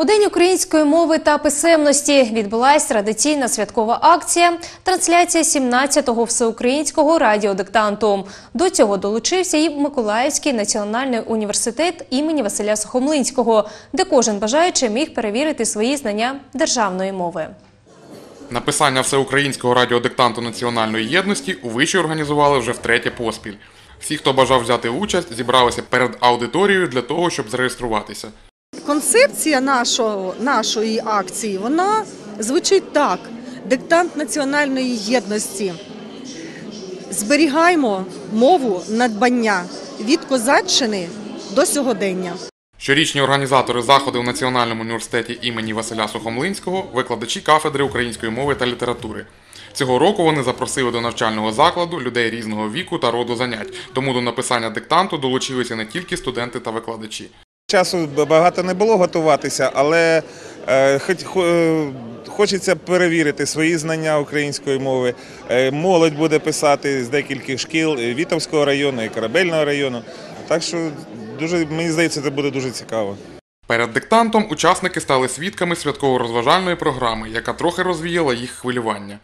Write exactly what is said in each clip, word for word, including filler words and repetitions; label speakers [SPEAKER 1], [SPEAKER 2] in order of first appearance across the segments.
[SPEAKER 1] У День української мови та писемності відбулася традиційна святкова акція «Трансляція сімнадцятого всеукраїнського радіодиктанту». До цього долучився і Миколаївський національний університет імені Василя Сухомлинського, де кожен бажаючий міг перевірити свої знання державної мови.
[SPEAKER 2] Написання всеукраїнського радіодиктанту національної єдності у виші організували вже втретє поспіль. Всі, хто бажав взяти участь, зібралися перед аудиторією для того, щоб зареєструватися.
[SPEAKER 3] Концепція нашого, нашої акції, вона звучить так. Диктант національної єдності. Зберігаємо мову надбання від козаччини до сьогодення.
[SPEAKER 2] Щорічні організатори заходу в Національному університеті імені Василя Сухомлинського – викладачі кафедри української мови та літератури. Цього року вони запросили до навчального закладу людей різного віку та роду занять, тому до написання диктанту долучилися не тільки студенти та викладачі.
[SPEAKER 4] Часу багато не було готуватися, але е, хоч, е, хочеться перевірити свої знання української мови. Е, молодь буде писати з декількох шкіл Вітовського району і Корабельного району. Так що, дуже, мені здається, це буде дуже цікаво.
[SPEAKER 2] Перед диктантом учасники стали свідками святково-розважальної програми, яка трохи розвіяла їх хвилювання.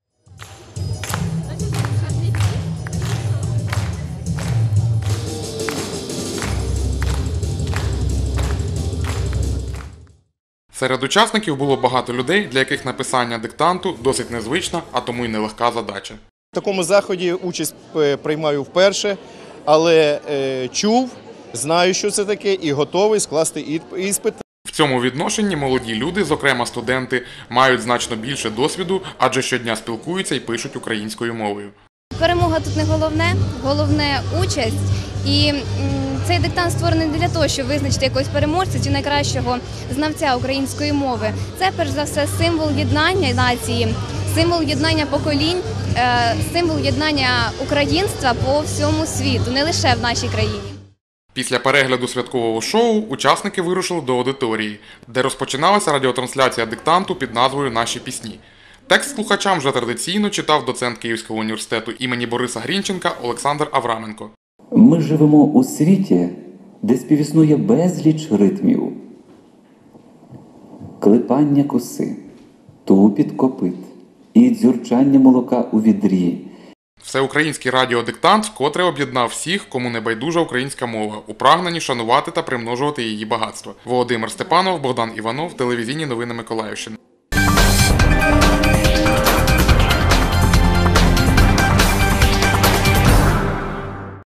[SPEAKER 2] Серед учасників було багато людей, для яких написання диктанту досить незвична, а тому й нелегка задача.
[SPEAKER 5] В такому заході участь приймаю вперше, але е, чув, знаю, що це таке, і готовий скласти іспит.
[SPEAKER 2] В цьому відношенні молоді люди, зокрема студенти, мають значно більше досвіду, адже щодня спілкуються і пишуть українською мовою.
[SPEAKER 6] Перемога тут не головне, головне участь. І цей диктант створений не для того, щоб визначити якогось переможця чи найкращого знавця української мови. Це, перш за все, символ єднання нації, символ єднання поколінь, символ єднання українства по всьому світу, не лише в нашій країні.
[SPEAKER 2] Після перегляду святкового шоу учасники вирушили до аудиторії, де розпочиналася радіотрансляція диктанту під назвою «Наші пісні». Текст слухачам вже традиційно читав доцент Київського університету імені Бориса Грінченка Олександр Авраменко.
[SPEAKER 7] Ми живемо у світі, де співіснує безліч ритмів. Клепання коси, тупіт копит і дзюрчання молока у відрі.
[SPEAKER 2] Всеукраїнський радіодиктант вкотре об'єднав всіх, кому не байдужа українська мова, у прагненні шанувати та примножувати її багатство. Володимир Степанов, Богдан Іванов, телевізійні новини Миколаївщини.